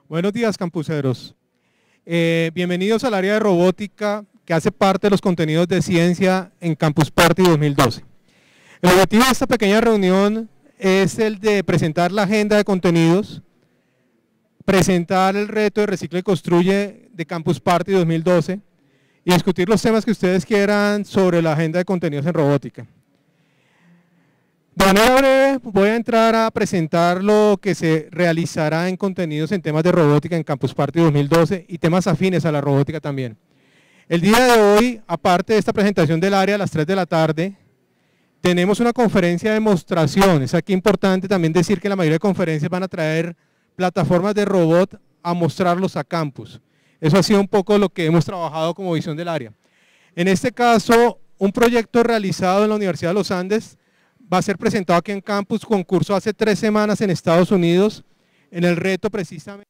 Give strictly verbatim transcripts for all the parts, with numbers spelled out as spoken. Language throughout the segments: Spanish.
Buenos días, campuseros. Eh, bienvenidos al área de robótica que hace parte de los contenidos de ciencia en Campus Party dos mil doce. El objetivo de esta pequeña reunión es el de presentar la agenda de contenidos, presentar el reto de Recicla y Construye de Campus Party dos mil doce y discutir los temas que ustedes quieran sobre la agenda de contenidos en robótica. De manera breve voy a entrar a presentar lo que se realizará en contenidos en temas de robótica en Campus Party dos mil doce y temas afines a la robótica también. El día de hoy, aparte de esta presentación del área a las tres de la tarde, tenemos una conferencia de demostración. Es aquí importante también decir que la mayoría de conferencias van a traer plataformas de robot a mostrarlos a campus. Eso ha sido un poco lo que hemos trabajado como visión del área. En este caso, un proyecto realizado en la Universidad de los Andes va a ser presentado aquí en campus, concurso hace tres semanas en Estados Unidos, en el reto precisamente.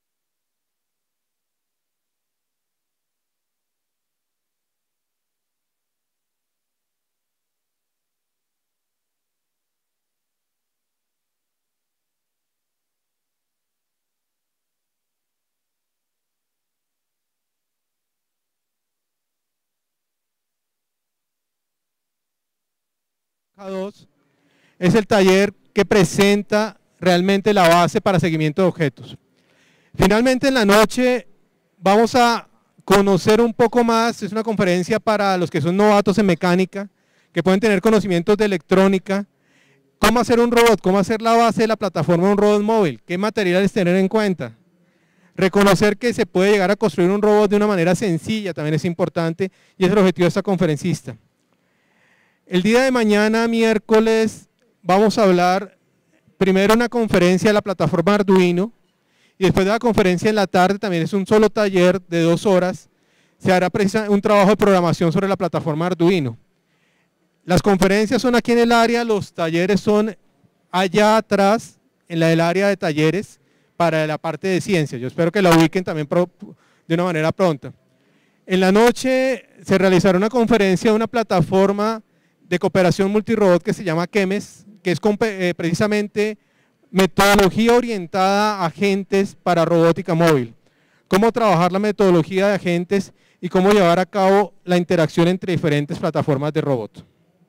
dos es el taller que presenta realmente la base para seguimiento de objetos. Finalmente en la noche vamos a conocer un poco más, es una conferencia para los que son novatos en mecánica, que pueden tener conocimientos de electrónica, cómo hacer un robot, cómo hacer la base de la plataforma de un robot móvil, qué materiales tener en cuenta. Reconocer que se puede llegar a construir un robot de una manera sencilla también es importante y es el objetivo de esta conferencista. El día de mañana, miércoles, vamos a hablar primero una conferencia de la plataforma Arduino y después de la conferencia en la tarde también es un solo taller de dos horas, se hará un trabajo de programación sobre la plataforma Arduino. Las conferencias son aquí en el área, los talleres son allá atrás, en la del área de talleres, para la parte de ciencia. Yo espero que la ubiquen también de una manera pronta. En la noche se realizará una conferencia de una plataforma de cooperación multirobot que se llama Kemes, que es eh, precisamente metodología orientada a agentes para robótica móvil. Cómo trabajar la metodología de agentes y cómo llevar a cabo la interacción entre diferentes plataformas de robot.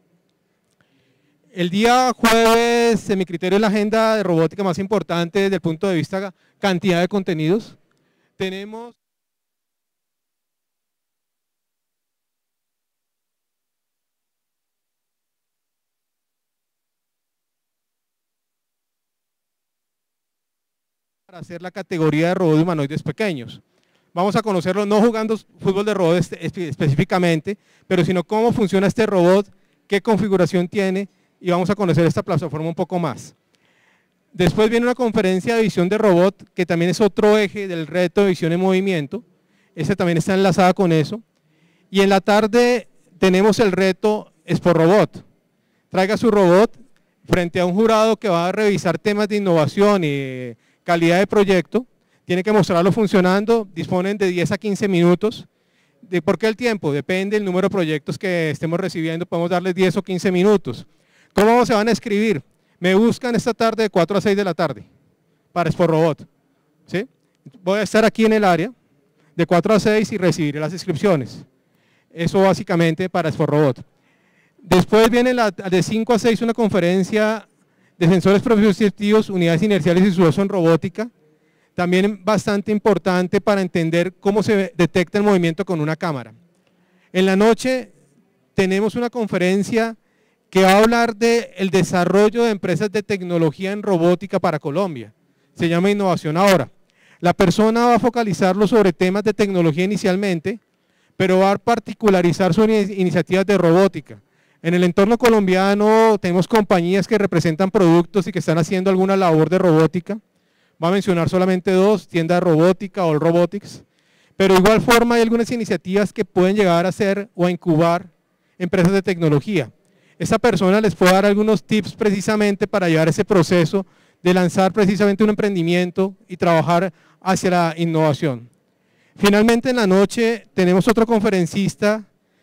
El día jueves, en mi criterio, es la agenda de robótica más importante desde el punto de vista cantidad de contenidos. Tenemos para hacer la categoría de robots humanoides pequeños. Vamos a conocerlo no jugando fútbol de robot específicamente, pero sino cómo funciona este robot, qué configuración tiene y vamos a conocer esta plataforma un poco más. Después viene una conferencia de visión de robot, que también es otro eje del reto de visión en movimiento. Esta también está enlazada con eso. Y en la tarde tenemos el reto Expo-Robot. Traiga su robot frente a un jurado que va a revisar temas de innovación y calidad de proyecto, tiene que mostrarlo funcionando, disponen de diez a quince minutos. ¿De por qué el tiempo? Depende del número de proyectos que estemos recibiendo, podemos darles diez o quince minutos. ¿Cómo se van a escribir? Me buscan esta tarde de cuatro a seis de la tarde para Expo-Robot. ¿Sí? Voy a estar aquí en el área de cuatro a seis y recibiré las inscripciones. Eso básicamente para Expo-Robot. Después viene la, de cinco a seis una conferencia de sensores propioceptivos, unidades inerciales y su uso en robótica, también bastante importante para entender cómo se detecta el movimiento con una cámara. En la noche tenemos una conferencia que va a hablar del desarrollo de empresas de tecnología en robótica para Colombia, se llama Innovación Ahora. La persona va a focalizarlo sobre temas de tecnología inicialmente, pero va a particularizar sus iniciativas de robótica. En el entorno colombiano tenemos compañías que representan productos y que están haciendo alguna labor de robótica. Va a mencionar solamente dos, Tienda de Robótica o All Robotics. Pero de igual forma hay algunas iniciativas que pueden llegar a ser o a incubar empresas de tecnología. Esta persona les puede dar algunos tips precisamente para llevar ese proceso de lanzar precisamente un emprendimiento y trabajar hacia la innovación. Finalmente en la noche tenemos otro conferencista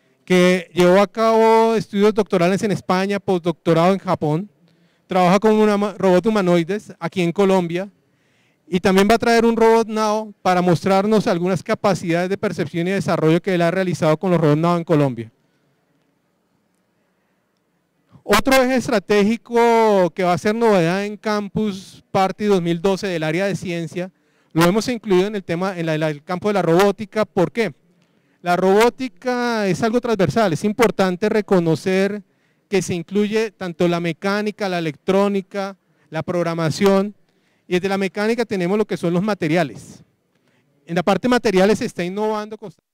que llevó a cabo estudios doctorales en España, postdoctorado en Japón, trabaja con un robot humanoides aquí en Colombia Y también va a traer un robot Nao para mostrarnos algunas capacidades de percepción y desarrollo que él ha realizado con los robots Nao en Colombia. Otro eje estratégico que va a ser novedad en Campus Party dos mil doce del área de ciencia, lo hemos incluido en el tema, en, la, en el campo de la robótica. ¿Por qué? La robótica es algo transversal, es importante reconocer que se incluye tanto la mecánica, la electrónica, la programación, y desde la mecánica tenemos lo que son los materiales. En la parte materiales se está innovando constantemente.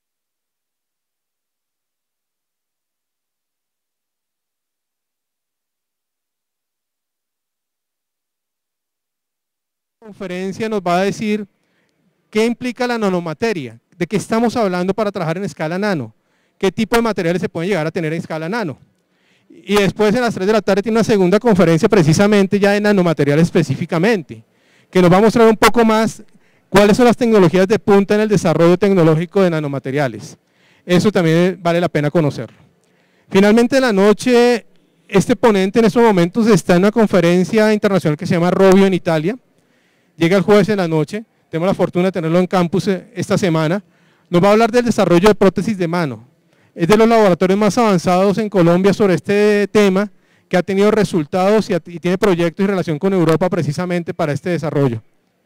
La conferencia nos va a decir qué implica la nanomateria, de qué estamos hablando para trabajar en escala nano, qué tipo de materiales se pueden llegar a tener en escala nano. Y después en las tres de la tarde tiene una segunda conferencia precisamente ya de nanomateriales específicamente, que nos va a mostrar un poco más cuáles son las tecnologías de punta en el desarrollo tecnológico de nanomateriales. Eso también vale la pena conocerlo. Finalmente en la noche, este ponente en estos momentos está en una conferencia internacional que se llama Robio en Italia. Llega el jueves en la noche, tenemos la fortuna de tenerlo en campus esta semana. Nos va a hablar del desarrollo de prótesis de mano. Es de los laboratorios más avanzados en Colombia sobre este tema, que ha tenido resultados y, y tiene proyectos en relación con Europa precisamente para este desarrollo.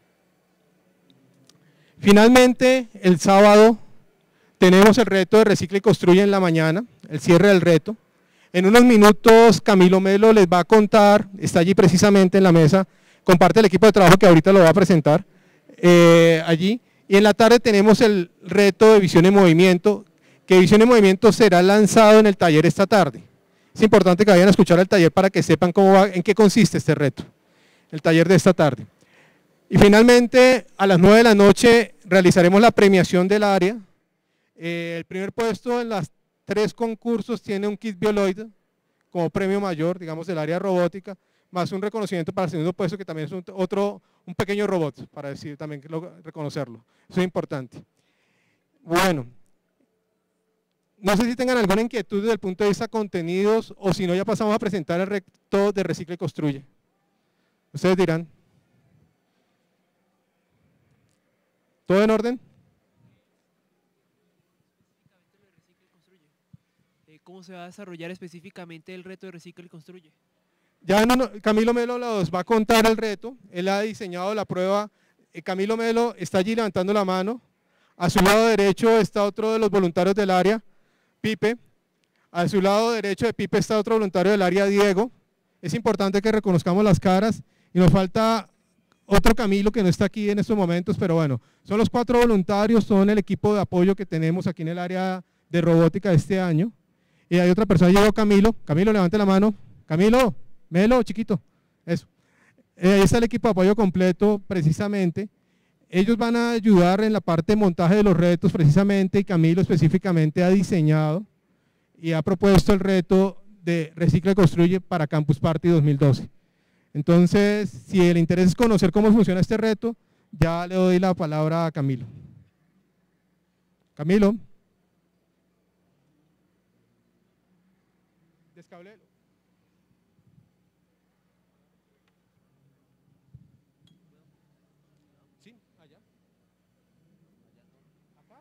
Finalmente, el sábado tenemos el reto de Recicla y Construye en la mañana, el cierre del reto. En unos minutos Camilo Melo les va a contar, está allí precisamente en la mesa, comparte el equipo de trabajo que ahorita lo va a presentar eh, allí. Y en la tarde tenemos el reto de Visión en Movimiento, que Visión en Movimiento será lanzado en el taller esta tarde. Es importante que vayan a escuchar el taller para que sepan cómo va, en qué consiste este reto, el taller de esta tarde. Y finalmente, a las nueve de la noche realizaremos la premiación del área. Eh, el primer puesto en los tres concursos tiene un kit Bioloid como premio mayor, digamos, del área robótica, más un reconocimiento para el segundo puesto, que también es un, otro, un pequeño robot, para decir también, reconocerlo. Eso es importante. Bueno, no sé si tengan alguna inquietud desde el punto de vista de contenidos, o si no, ya pasamos a presentar el reto de Recicla y Construye. Ustedes dirán. ¿Todo en orden? ¿Cómo se va a desarrollar específicamente el reto de Recicla y Construye? Ya no, no, Camilo Melo los va a contar el reto, él ha diseñado la prueba. eh, Camilo Melo está allí levantando la mano, a su lado derecho está otro de los voluntarios del área, Pipe, a su lado derecho de Pipe está otro voluntario del área, Diego. Es importante que reconozcamos las caras, y nos falta otro Camilo que no está aquí en estos momentos, pero bueno, son los cuatro voluntarios, son el equipo de apoyo que tenemos aquí en el área de robótica de este año. Y hay otra persona, llegó Camilo. Camilo, levante la mano. Camilo, Melo, chiquito. Eso. Eh, ahí está el equipo de apoyo completo, precisamente. Ellos van a ayudar en la parte de montaje de los retos, precisamente, y Camilo específicamente ha diseñado y ha propuesto el reto de Recicla y Construye para Campus Party dos mil doce. Entonces, si el interés es conocer cómo funciona este reto, ya le doy la palabra a Camilo. Camilo. Descablelo. Sí, allá. Acá.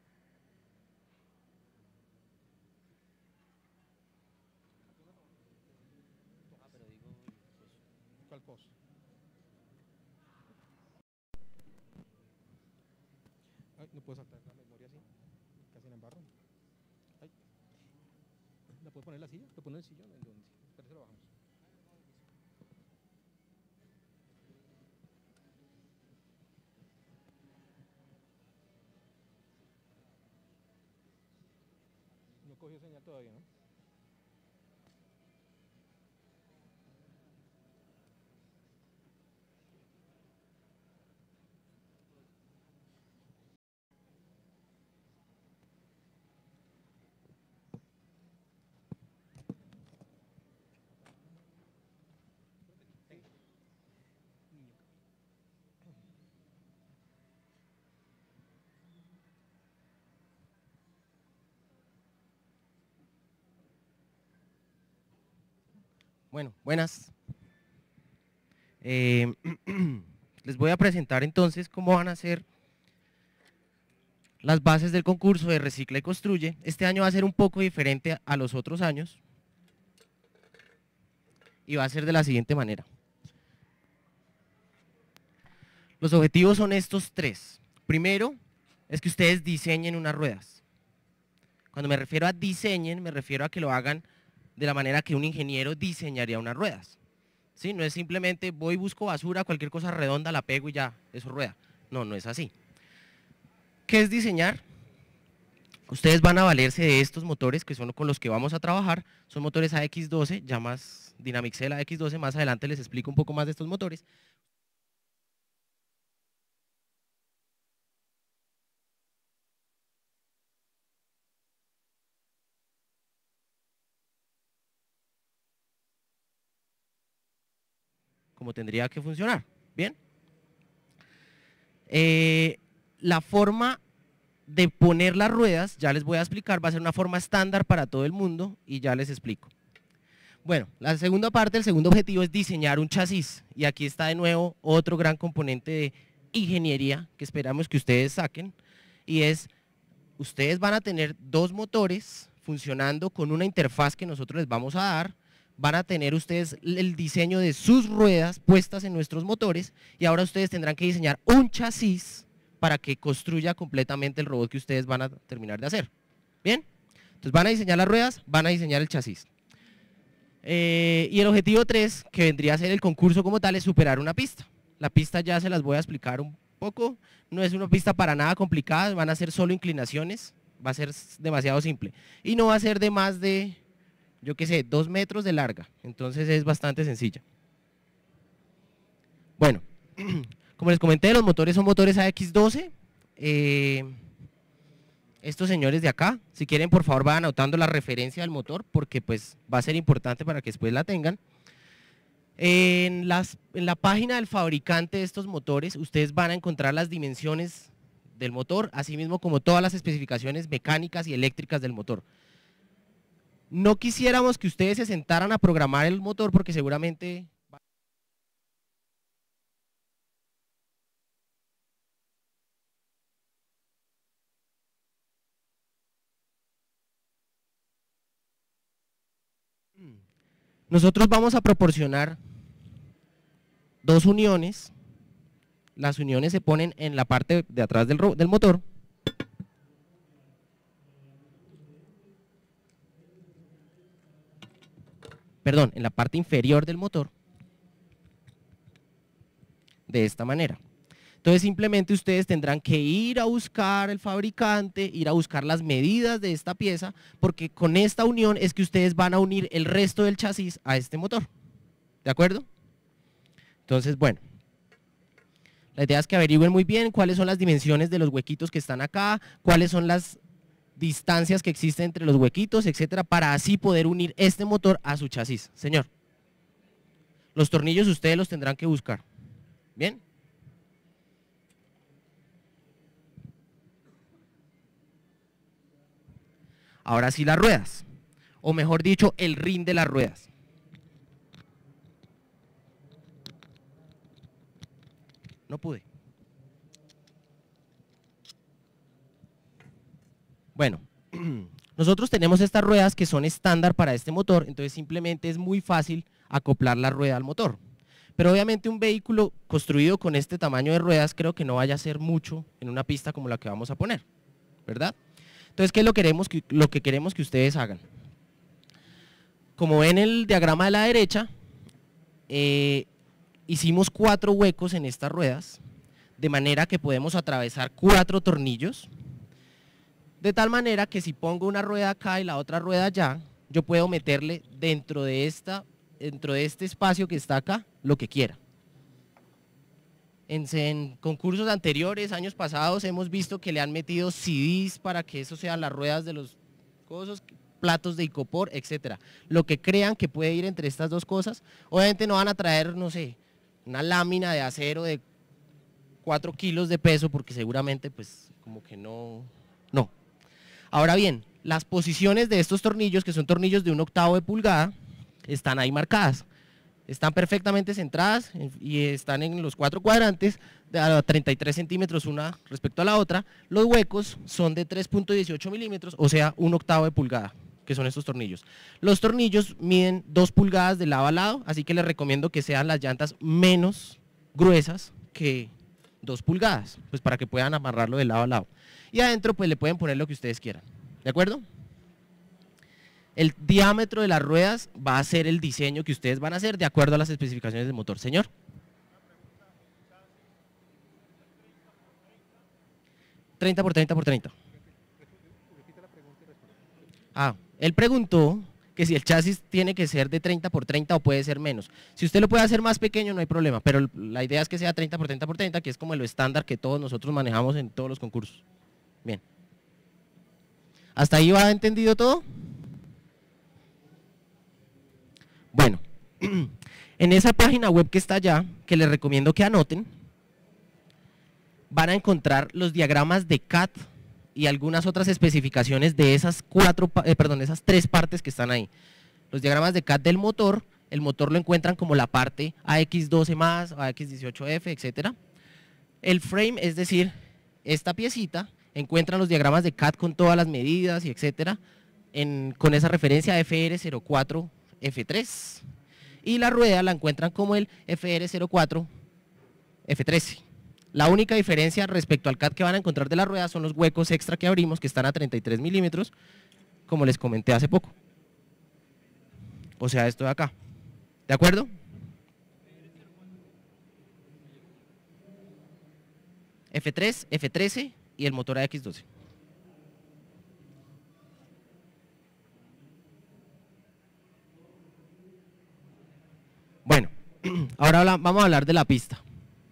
¿Cuál cosa? Ay, no puedo saltar la memoria así, casi la embarro. Ay. ¿La puedo poner en la silla? ¿Lo pone en el sillón? ¿En dónde? Espera, se lo bajamos. No cogió señal todavía, ¿no? Bueno, buenas. Eh, les voy a presentar entonces cómo van a ser las bases del concurso de Recicla y Construye. Este año va a ser un poco diferente a los otros años y va a ser de la siguiente manera. Los objetivos son estos tres. Primero, es que ustedes diseñen unas ruedas. Cuando me refiero a diseñen, me refiero a que lo hagan de la manera que un ingeniero diseñaría unas ruedas. ¿Sí? No es simplemente voy, busco basura, cualquier cosa redonda, la pego y ya, eso rueda. No, no es así. ¿Qué es diseñar? Ustedes van a valerse de estos motores que son con los que vamos a trabajar. Son motores A X doce, ya más Dynamixel A X doce, más adelante les explico un poco más de estos motores. Como tendría que funcionar, ¿bien? Eh, la forma de poner las ruedas, ya les voy a explicar, va a ser una forma estándar para todo el mundo y ya les explico. Bueno, la segunda parte, el segundo objetivo es diseñar un chasis y aquí está de nuevo otro gran componente de ingeniería que esperamos que ustedes saquen y es, ustedes van a tener dos motores funcionando con una interfaz que nosotros les vamos a dar. Van a tener ustedes el diseño de sus ruedas puestas en nuestros motores y ahora ustedes tendrán que diseñar un chasis para que construya completamente el robot que ustedes van a terminar de hacer. ¿Bien? Entonces van a diseñar las ruedas, van a diseñar el chasis. Eh, y el objetivo tres, que vendría a ser el concurso como tal, es superar una pista. La pista ya se las voy a explicar un poco, no es una pista para nada complicada, van a ser solo inclinaciones, va a ser demasiado simple. Y no va a ser de más de, yo qué sé, dos metros de larga, entonces es bastante sencilla. Bueno, como les comenté, los motores son motores A X doce, eh, estos señores de acá, si quieren por favor vayan anotando la referencia del motor, porque pues va a ser importante para que después la tengan. En, las, en la página del fabricante de estos motores, ustedes van a encontrar las dimensiones del motor, así mismo como todas las especificaciones mecánicas y eléctricas del motor. No quisiéramos que ustedes se sentaran a programar el motor porque seguramente nosotros vamos a proporcionar dos uniones. Las uniones se ponen en la parte de atrás del, del motor. Perdón, en la parte inferior del motor, de esta manera. Entonces simplemente ustedes tendrán que ir a buscar el fabricante, ir a buscar las medidas de esta pieza, porque con esta unión es que ustedes van a unir el resto del chasis a este motor. ¿De acuerdo? Entonces, bueno, la idea es que averigüen muy bien cuáles son las dimensiones de los huequitos que están acá, cuáles son las distancias que existen entre los huequitos, etcétera, para así poder unir este motor a su chasis. Señor, los tornillos ustedes los tendrán que buscar. ¿Bien? Ahora sí las ruedas, o mejor dicho, el rin de las ruedas. No pude. Bueno, nosotros tenemos estas ruedas que son estándar para este motor, entonces simplemente es muy fácil acoplar la rueda al motor. Pero obviamente un vehículo construido con este tamaño de ruedas creo que no vaya a ser mucho en una pista como la que vamos a poner, ¿verdad? Entonces, ¿qué es lo, queremos que, lo que queremos que ustedes hagan? Como ven el diagrama de la derecha, eh, hicimos cuatro huecos en estas ruedas, de manera que podemos atravesar cuatro tornillos, de tal manera que si pongo una rueda acá y la otra rueda allá, yo puedo meterle dentro de, esta, dentro de este espacio que está acá, lo que quiera. En, en concursos anteriores, años pasados, hemos visto que le han metido C Ds para que eso sean las ruedas de los cosas, platos de icopor, etcétera. Lo que crean que puede ir entre estas dos cosas. Obviamente no van a traer, no sé, una lámina de acero de cuatro kilos de peso, porque seguramente pues como que no, no. Ahora bien, las posiciones de estos tornillos, que son tornillos de un octavo de pulgada, están ahí marcadas. están perfectamente centradas y están en los cuatro cuadrantes, a treinta y tres centímetros una respecto a la otra. Los huecos son de tres punto dieciocho milímetros, o sea, un octavo de pulgada, que son estos tornillos. Los tornillos miden dos pulgadas de lado a lado, así que les recomiendo que sean las llantas menos gruesas que dos pulgadas, pues para que puedan amarrarlo de lado a lado. Y adentro pues le pueden poner lo que ustedes quieran, ¿de acuerdo? El diámetro de las ruedas va a ser el diseño que ustedes van a hacer de acuerdo a las especificaciones del motor. Señor. treinta por treinta por treinta. Ah, él preguntó que si el chasis tiene que ser de treinta por treinta o puede ser menos. Si usted lo puede hacer más pequeño no hay problema, pero la idea es que sea treinta por treinta por treinta, que es como lo estándar que todos nosotros manejamos en todos los concursos. Bien. ¿Hasta ahí va entendido todo? Bueno, en esa página web que está allá, que les recomiendo que anoten, van a encontrar los diagramas de C A T y algunas otras especificaciones de esas cuatro, eh, perdón, esas tres partes que están ahí. Los diagramas de C A T del motor, el motor lo encuentran como la parte A X doce más, A X dieciocho F, etcétera. El frame, es decir, esta piecita, encuentran los diagramas de C A T con todas las medidas y etcétera, en, con esa referencia a F R cero cuatro F tres. Y la rueda la encuentran como el F R cero cuatro F trece. La única diferencia respecto al C A T que van a encontrar de la rueda son los huecos extra que abrimos, que están a treinta y tres milímetros, como les comenté hace poco. O sea, esto de acá. ¿De acuerdo? F tres, F trece y el motor A X doce. Bueno, ahora vamos a hablar de la pista.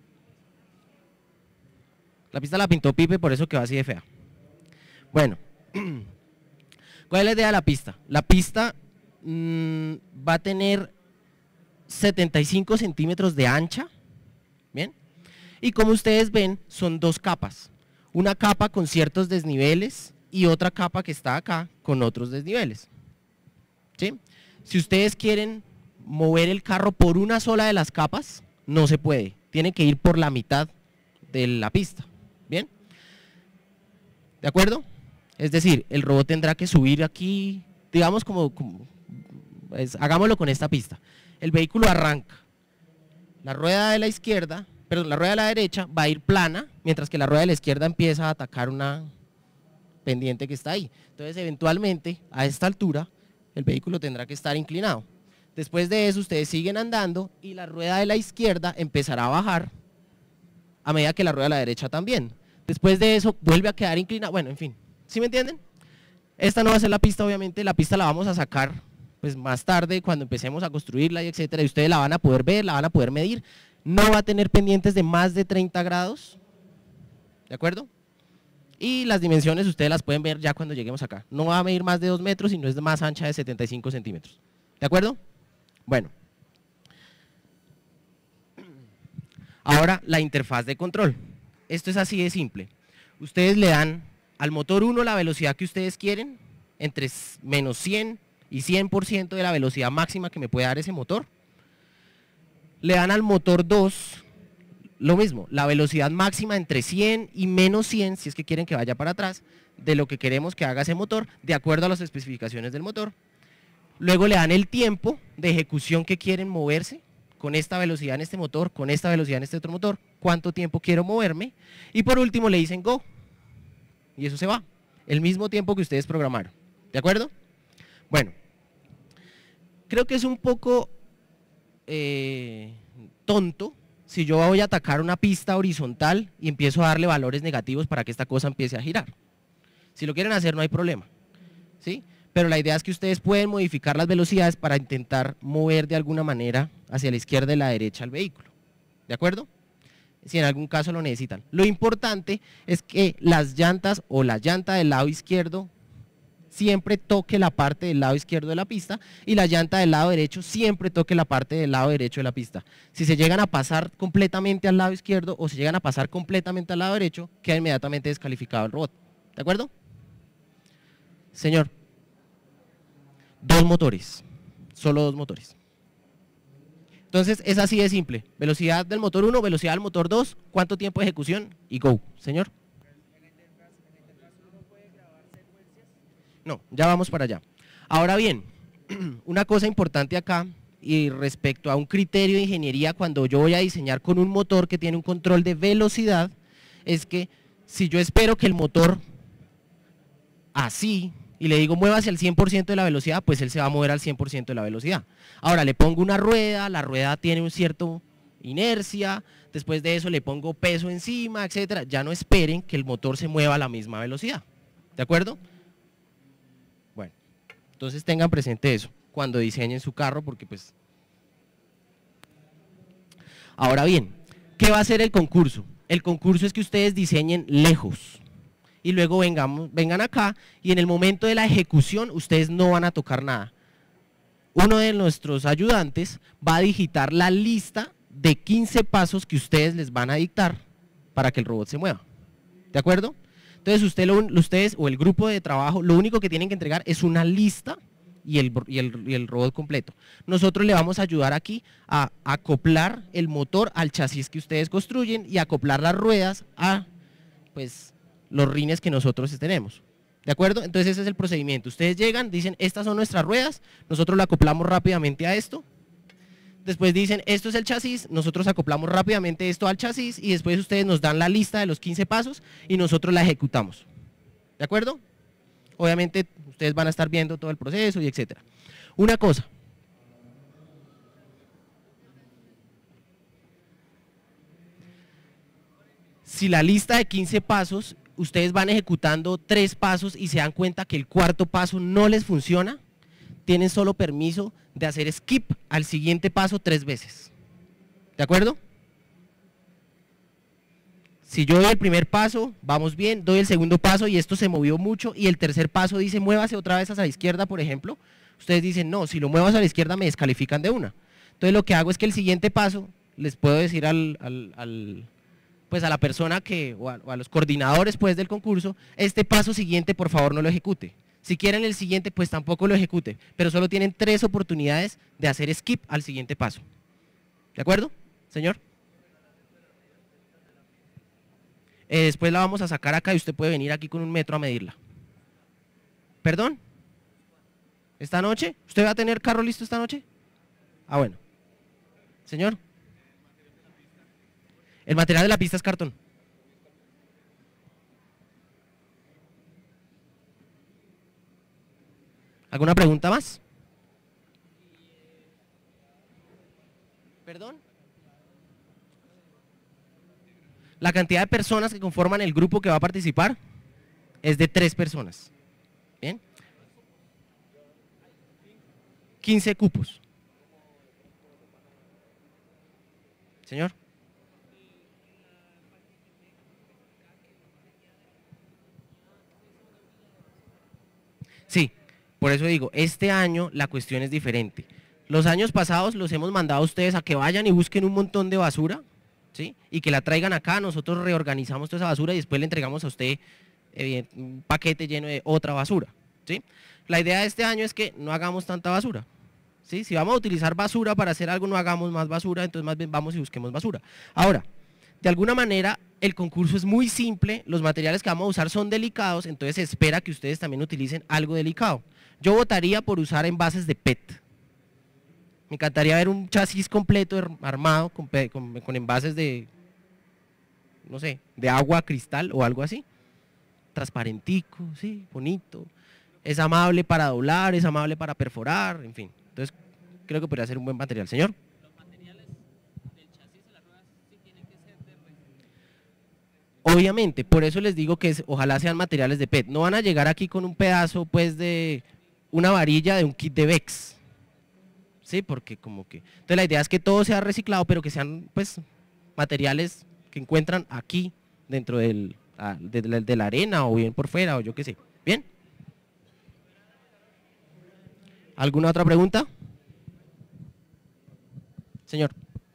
La pista la pintó Pipe, por eso quedó así de fea. Bueno, ¿cuál es la idea de la pista? La pista mmm, va a tener setenta y cinco centímetros de ancha, ¿bien? Y como ustedes ven, son dos capas. Una capa con ciertos desniveles y otra capa que está acá con otros desniveles, ¿sí? Si ustedes quieren mover el carro por una sola de las capas, no se puede. Tiene que ir por la mitad de la pista. ¿Bien? ¿De acuerdo? Es decir, el robot tendrá que subir aquí, digamos como, como pues, hagámoslo con esta pista. El vehículo arranca, la rueda de la izquierda, perdón, la rueda de la derecha va a ir plana, mientras que la rueda de la izquierda empieza a atacar una pendiente que está ahí. Entonces, eventualmente, a esta altura, el vehículo tendrá que estar inclinado. Después de eso, ustedes siguen andando y la rueda de la izquierda empezará a bajar a medida que la rueda de la derecha también. Después de eso vuelve a quedar inclinada, bueno, en fin, ¿sí me entienden? Esta no va a ser la pista, obviamente, la pista la vamos a sacar pues más tarde cuando empecemos a construirla y etcétera, y ustedes la van a poder ver, la van a poder medir, no va a tener pendientes de más de treinta grados, ¿de acuerdo? Y las dimensiones ustedes las pueden ver ya cuando lleguemos acá, no va a medir más de dos metros y no es de más ancha de setenta y cinco centímetros, ¿de acuerdo? Bueno. Ahora la interfaz de control. Esto es así de simple. Ustedes le dan al motor uno la velocidad que ustedes quieren, entre menos cien y cien por ciento de la velocidad máxima que me puede dar ese motor. Le dan al motor dos lo mismo, la velocidad máxima entre cien y menos cien, si es que quieren que vaya para atrás, de lo que queremos que haga ese motor, de acuerdo a las especificaciones del motor. Luego le dan el tiempo de ejecución que quieren moverse, con esta velocidad en este motor, con esta velocidad en este otro motor, cuánto tiempo quiero moverme, y por último le dicen go, y eso se va, el mismo tiempo que ustedes programaron, ¿de acuerdo? Bueno, creo que es un poco eh, tonto si yo voy a atacar una pista horizontal y empiezo a darle valores negativos para que esta cosa empiece a girar. Si lo quieren hacer no hay problema, ¿sí? Pero la idea es que ustedes pueden modificar las velocidades para intentar mover de alguna manera hacia la izquierda y la derecha al vehículo, ¿de acuerdo? Si en algún caso lo necesitan. Lo importante es que las llantas o la llanta del lado izquierdo siempre toque la parte del lado izquierdo de la pista y la llanta del lado derecho siempre toque la parte del lado derecho de la pista. Si se llegan a pasar completamente al lado izquierdo o se llegan a pasar completamente al lado derecho, queda inmediatamente descalificado el robot, ¿de acuerdo? Señor. Dos motores, solo dos motores. Entonces es así de simple. Velocidad del motor uno, velocidad del motor dos, cuánto tiempo de ejecución y go. Señor. No, ya vamos para allá. Ahora bien, una cosa importante acá y respecto a un criterio de ingeniería cuando yo voy a diseñar con un motor que tiene un control de velocidad, es que si yo espero que el motor así y le digo muévase al cien por ciento de la velocidad, pues él se va a mover al cien por ciento de la velocidad. Ahora le pongo una rueda, la rueda tiene un cierto inercia, después de eso le pongo peso encima, etcétera. Ya no esperen que el motor se mueva a la misma velocidad. ¿De acuerdo? Bueno, entonces tengan presente eso cuando diseñen su carro, porque pues... Ahora bien, ¿qué va a hacer el concurso? El concurso es que ustedes diseñen lejos y luego vengamos, vengan acá y en el momento de la ejecución ustedes no van a tocar nada. Uno de nuestros ayudantes va a digitar la lista de quince pasos que ustedes les van a dictar para que el robot se mueva. ¿De acuerdo? Entonces usted lo, ustedes o el grupo de trabajo lo único que tienen que entregar es una lista y el, y el, y el robot completo. Nosotros le vamos a ayudar aquí a acoplar el motor al chasis que ustedes construyen y acoplar las ruedas a pues, los rines que nosotros tenemos. ¿De acuerdo? Entonces ese es el procedimiento. Ustedes llegan, dicen, estas son nuestras ruedas, nosotros lo acoplamos rápidamente a esto. Después dicen, esto es el chasis, nosotros acoplamos rápidamente esto al chasis y después ustedes nos dan la lista de los quince pasos y nosotros la ejecutamos. ¿De acuerdo? Obviamente ustedes van a estar viendo todo el proceso y etcétera. Una cosa. Si la lista de quince pasos, ustedes van ejecutando tres pasos y se dan cuenta que el cuarto paso no les funciona, tienen solo permiso de hacer skip al siguiente paso tres veces. ¿De acuerdo? Si yo doy el primer paso, vamos bien, doy el segundo paso y esto se movió mucho y el tercer paso dice muévase otra vez hacia la izquierda, por ejemplo, ustedes dicen no, si lo muevo hacia la izquierda me descalifican de una. Entonces lo que hago es que el siguiente paso, les puedo decir al, al, al, pues a la persona que, o a, o a los coordinadores pues del concurso, este paso siguiente por favor no lo ejecute. Si quieren el siguiente pues tampoco lo ejecute, pero solo tienen tres oportunidades de hacer skip al siguiente paso. ¿De acuerdo, señor? Eh, después la vamos a sacar acá y usted puede venir aquí con un metro a medirla. ¿Perdón? ¿Esta noche? ¿Usted va a tener carro listo esta noche? Ah, bueno. Señor. El material de la pista es cartón. ¿Alguna pregunta más? ¿Perdón? La cantidad de personas que conforman el grupo que va a participar es de tres personas. ¿Bien? quince cupos. Señor. Sí, por eso digo, este año la cuestión es diferente. Los años pasados los hemos mandado a ustedes a que vayan y busquen un montón de basura, ¿sí? Y que la traigan acá, nosotros reorganizamos toda esa basura y después le entregamos a usted eh, un paquete lleno de otra basura, ¿sí? La idea de este año es que no hagamos tanta basura, ¿sí? Si vamos a utilizar basura para hacer algo, no hagamos más basura, entonces más bien vamos y busquemos basura. Ahora, de alguna manera, el concurso es muy simple, los materiales que vamos a usar son delicados, entonces se espera que ustedes también utilicen algo delicado. Yo votaría por usar envases de P E T. Me encantaría ver un chasis completo armado con, con, con envases de, no sé, de agua, cristal o algo así. Transparentico, sí, bonito. Es amable para doblar, es amable para perforar, en fin. Entonces, creo que podría ser un buen material. Señor. ¿Los materiales del chasis de las ruedas sí tienen que ser de P E T? Obviamente, por eso les digo que es, ojalá sean materiales de P E T. No van a llegar aquí con un pedazo, pues, de una varilla de un kit de Vex. Sí, porque como que... Entonces la idea es que todo sea reciclado, pero que sean pues materiales que encuentran aquí dentro del, ah, de, de, de la arena o bien por fuera o yo qué sé. ¿Bien? ¿Alguna otra pregunta? Señor.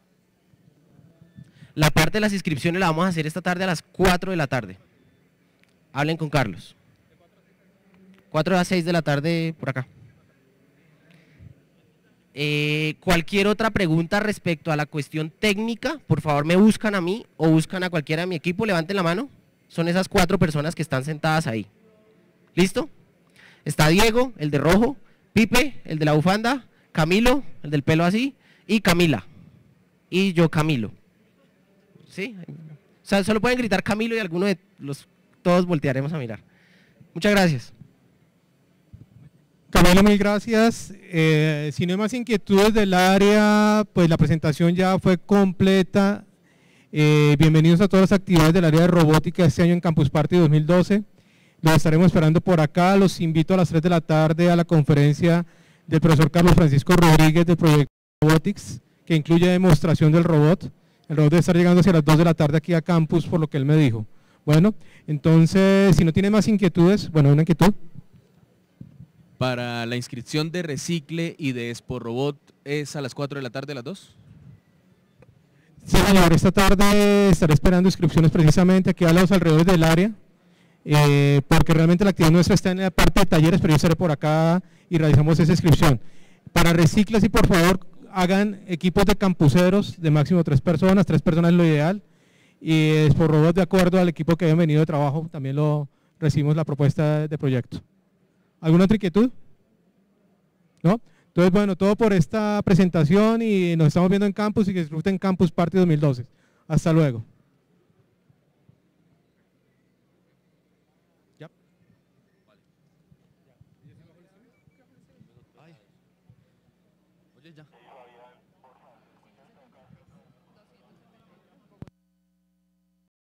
La parte de las inscripciones la vamos a hacer esta tarde a las cuatro de la tarde. Hablen con Carlos. cuatro a seis de la tarde por acá. Eh, cualquier otra pregunta respecto a la cuestión técnica, por favor me buscan a mí o buscan a cualquiera de mi equipo, levanten la mano. Son esas cuatro personas que están sentadas ahí. ¿Listo? Está Diego, el de rojo, Pipe, el de la bufanda, Camilo, el del pelo así, y Camila. Y yo, Camilo. ¿Sí? O sea, solo pueden gritar Camilo y alguno de los, todos voltearemos a mirar. Muchas gracias. Camilo, mil gracias. Eh, si no hay más inquietudes del área, pues la presentación ya fue completa. Eh, bienvenidos a todas las actividades del área de robótica este año en Campus Party dos mil doce. Los estaremos esperando por acá. Los invito a las tres de la tarde a la conferencia del profesor Carlos Francisco Rodríguez del proyecto Robotics, que incluye demostración del robot. El robot debe estar llegando hacia las dos de la tarde aquí a Campus, por lo que él me dijo. Bueno, entonces, si no tiene más inquietudes, bueno, una inquietud. Para la inscripción de Recicle y de Expo Robot es a las cuatro de la tarde, a las dos. Sí, señor, esta tarde estaré esperando inscripciones precisamente aquí a los alrededores del área, eh, porque realmente la actividad nuestra está en la parte de talleres, pero yo estaré por acá y realizamos esa inscripción. Para Recicle, sí, por favor, hagan equipos de campuseros de máximo tres personas, tres personas es lo ideal, y Expo Robot, de acuerdo al equipo que habían venido de trabajo, también lo recibimos la propuesta de proyecto. ¿Alguna otra inquietud? ¿No? Entonces, bueno, todo por esta presentación y nos estamos viendo en Campus y que disfruten Campus Party dos mil doce. Hasta luego. Ya. Oye, ya.